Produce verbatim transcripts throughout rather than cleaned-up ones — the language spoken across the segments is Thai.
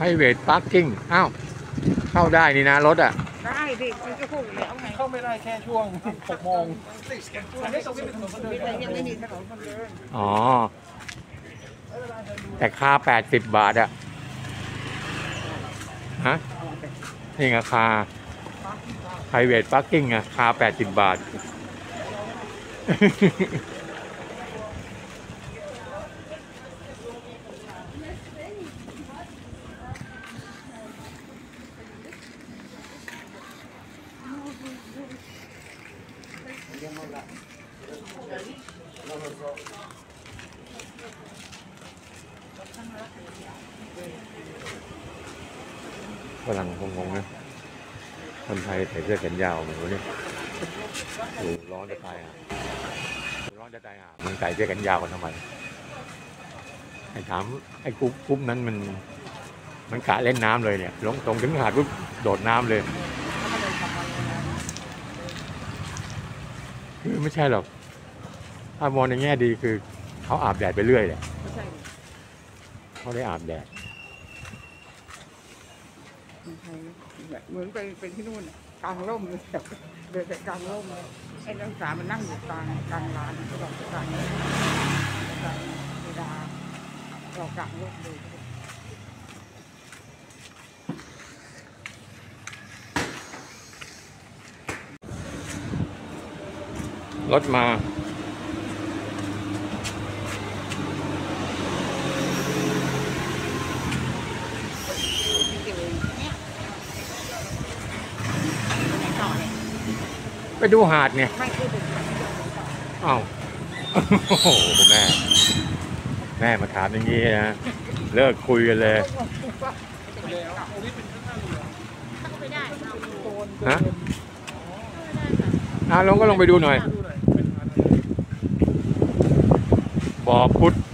private parking อ้าวเข้าได้นี่นะรถอ่ะได้ดิมันก็พูดแล้วไงเข้าไม่ได้แค่ช่วงหกโมงอันนี้ตรงนี้เป็นถนนคนเดินยังไม่มีถนนคนเดินอ๋อแต่ค่าแปดสิบบาทอะฮะนี่ราคา private parking อะค่าแปดสิบบาทฝรั่งคงงงนะคนไทยใส่เสื้อแขนยาวเหมือนกันเนี่ยดูร้อนจะตายอ่ะดูร้อนจะตายอ่ะมันใส่เสื้อแขนยาวกันทำไมไอ้ถามไอ้กรุ๊ปกรุ๊ปนั้นมันมันกะเล่นน้ำเลยเนี่ยลงตรงถึงหาดปุ๊บโดดน้ำเลยคือไม่ใช่หรอกถ้ามองในแง่ดีคือเขาอาบแดดไปเรื่อยแหละเขาได้อาบแดดเหมือนไปไปที่นู่นกลางร่มเลยเดินแต่กลางร่มเลยไอ้นักศึกษามันนั่งอยู่กลางกลางลานก็บอกกลางกลางเวลาเรากลางร่มเลยรถมาไปดูหาดเนี่ยอ้าวโอ้โหแม่แม่มาถามอย่างนี้นะเลิกคุยกันเลยฮะอ่ะลงก็ลงไปดูหน่อยบ่อพุทธ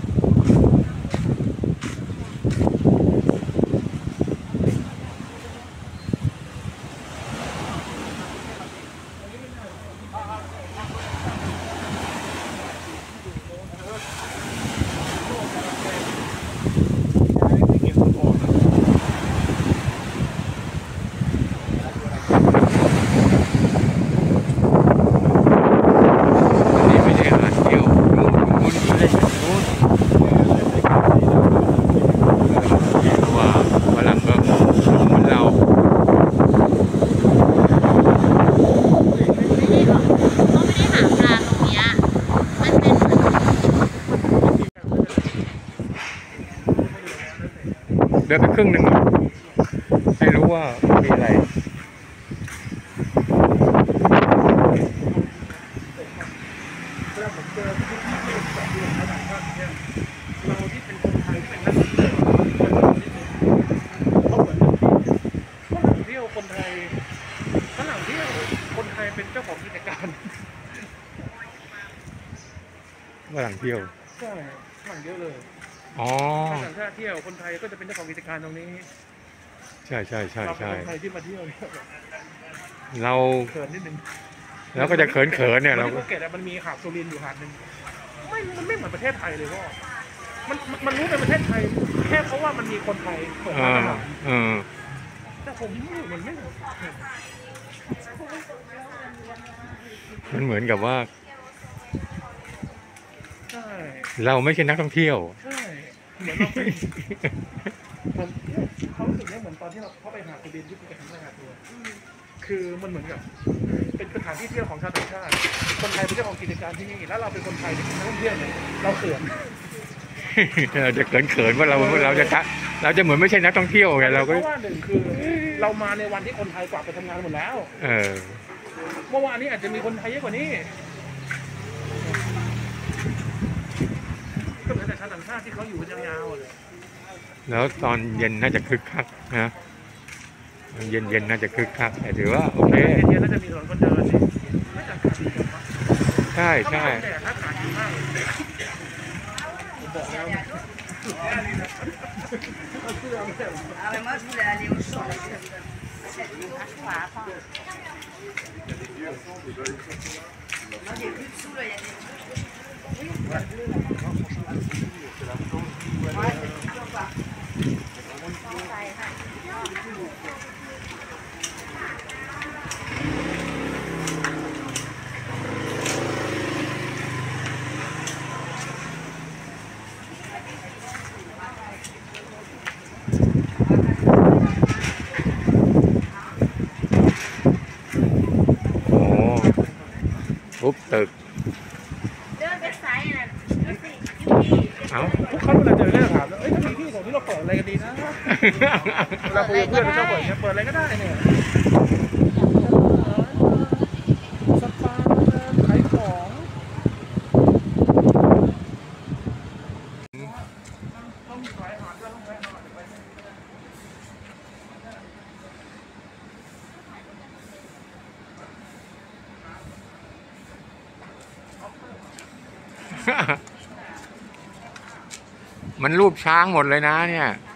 เดินไปครึ่งหนึ่งให้รู้ว่ามีอะไรเราที่เป็นคนไทยที่เป็นนักท่องเที่ยวเขาเหมือนฝรั่งเที่ยวคนไทยฝรั่งเที่ยวคนไทยเป็นเจ้าของกิจการฝรั่งเที่ยวใช่ฝรั่งเยอะเลยอ๋อต่างชาติเที่ยวคนไทยก็จะเป็นเจ้าของกิจการตรงนี้ใช่ใช่ใช่ใช่คนไทยที่มาเที่ยวเราเขินนิดนึงแล้วก็จะเขินเขินเนี่ยเราภูเก็ตมันมีหาดสุรินทร์อยู่หาดหนึ่งไม่มันไม่เหมือนประเทศไทยเลยพ่อมันมันรู้เป็นประเทศไทยแค่เพราะว่ามันมีคนไทยเปิดร้านอาหารแต่ผมไม่มันไม่มันเหมือนกับว่าใช่เราไม่ใช่นักท่องเที่ยวใช่เหมือนเราเป็นผมเขารู้สึกเนี่ยเหมือนตอนที่เราเข้าไปหาสุรินทร์ที่ภูเก็ตครั้งแรกตัวคือมันเหมือนกับเป็นสถานที่เที่ยวของชาวต่างชาติคนไทยเป็นเจ้าของกิจการที่นี่แล้วเราเป็นคนไทยเป็นนักท่องเที่ยวเนี่ยเราเขินเราจะเขินเขินว่าเราเราจะเราจะเหมือนไม่ใช่นักท่องเที่ยวไงเราก็เพราะว่าหนึ่งคือเรามาในวันที่คนไทยกลับไปทำงานหมดแล้วเออเมื่อวานนี้อาจจะมีคนไทยเยอะกว่านี้ก็เหมือนแต่ชาวต่างชาติที่เขาอยู่กันยาวๆเลยแล้วตอนเย็นน่าจะคึกคักนะเย็นเย็นน่าจะคึกคักแต่ถือว่าโอเคเย็นน่าจะมีถนนคนเดินไม่จำกัดใช่ใช่แต่ถ้าขาดดีมากบอกแล้ว Moi, je voulais aller au champ. Non, il y a plus de sous, là, il y a des trucs. Oui, ouais, c'est toujours pas. ปุ๊บตึกเดินไปสายน่ะรู้สึกที่เอ้าทุกครั้งเวลาเจอเนี่ยถามเอ้ยถ้ามีที่ของที่เราเปิดอะไรกันดีนะเวลาคุยกับเพื่อนเราชอบเปิดเนี่ยเปิดอะไรก็ได้เนี่ยสปาขายของมันรูปช้างหมดเลยนะเนี่ย